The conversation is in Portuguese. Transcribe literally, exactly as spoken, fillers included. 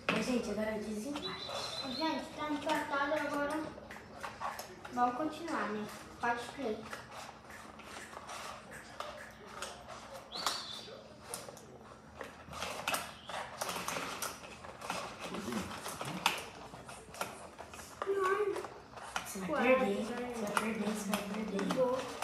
Mas, gente, agora desempate. Gente, tá empatado agora. Vamos continuar, né? Pode escolher. Você vai perder, você vai perder, você vai perder. Vou.